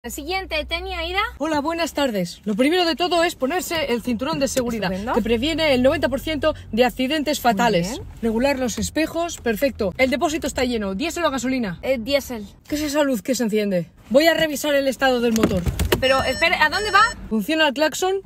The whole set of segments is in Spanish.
El siguiente, Tenia, Ida. Hola, buenas tardes. Lo primero de todo es ponerse el cinturón de seguridad, Estupendo. que previene el 90% de accidentes fatales. Regular los espejos, perfecto. El depósito está lleno. ¿Diésel o gasolina? Diésel. ¿Qué es esa luz que se enciende? Voy a revisar el estado del motor. Pero, espera, ¿a dónde va? ¿Funciona el claxon?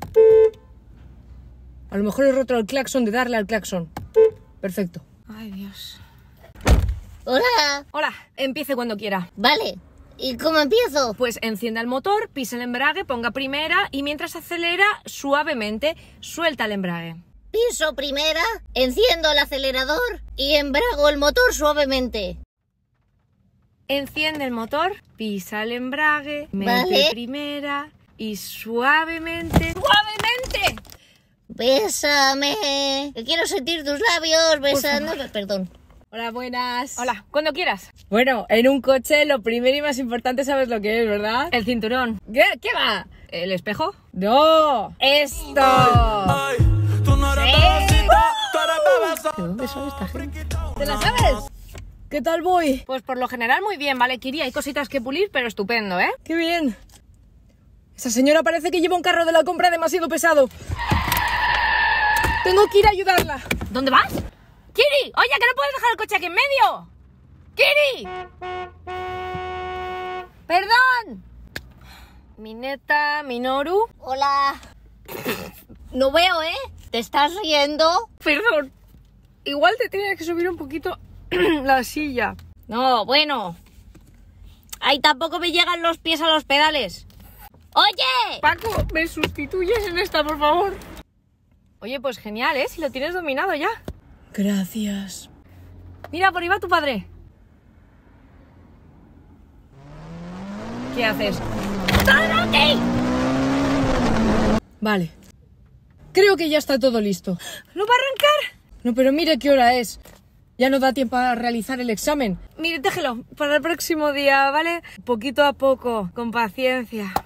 A lo mejor he roto el claxon de darle al claxon. Perfecto. Ay, Dios. Hola. Hola, empiece cuando quiera. Vale. ¿Y cómo empiezo? Pues encienda el motor, pise el embrague, ponga primera y mientras acelera, suavemente, suelta el embrague. Piso primera, enciendo el acelerador y embrago el motor suavemente. Enciende el motor, pisa el embrague, mete Vale. primera y suavemente... ¡Suavemente! Bésame. Que quiero sentir tus labios besándome. Perdón. Hola, buenas. Hola, cuando quieras. Bueno, en un coche lo primero y más importante sabes lo que es, ¿verdad? El cinturón. ¿Qué va? ¿El espejo? ¡No! ¡Esto! Ay, tú no eres bebecita, tú eres bebesa. ¿De dónde son esta gente? ¿Te la sabes? ¿Qué tal voy? Pues por lo general muy bien, ¿vale, Kiri? Hay cositas que pulir, pero estupendo, ¿eh? ¡Qué bien! Esa señora parece que lleva un carro de la compra demasiado pesado. Tengo que ir a ayudarla. ¿Dónde vas? ¡Kiri! ¡Oye, que no puedes dejar el coche aquí en medio! ¡Kiri! ¡Perdón! Mineta, Minoru... Hola. No veo, ¿eh? ¿Te estás riendo? Perdón. Igual te tienes que subir un poquito la silla. No, bueno. Ahí tampoco me llegan los pies a los pedales. ¡Oye! Paco, ¿me sustituyes en esta, por favor? Oye, pues genial, ¿eh? Si lo tienes dominado ya. Gracias. Mira, por ahí va tu padre. ¿Qué haces? ¡Párate! Vale. Creo que ya está todo listo. ¿No va a arrancar? No, pero mire qué hora es. Ya no da tiempo a realizar el examen. Mire, déjelo para el próximo día, ¿vale? Poquito a poco, con paciencia.